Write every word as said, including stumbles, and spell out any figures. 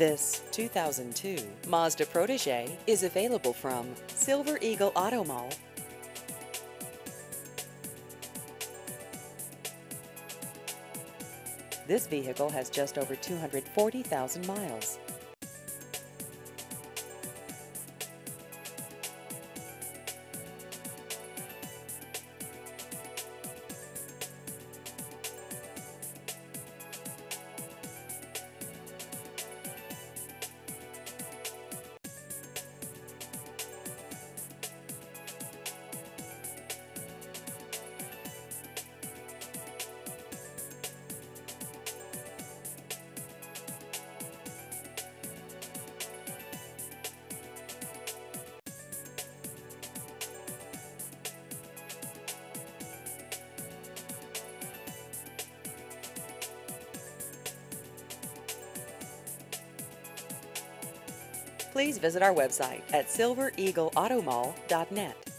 This two thousand two Mazda Protege is available from Silver Eagle Auto Mall. This vehicle has just over two hundred forty thousand miles. Please visit our website at silver eagle auto mall dot net.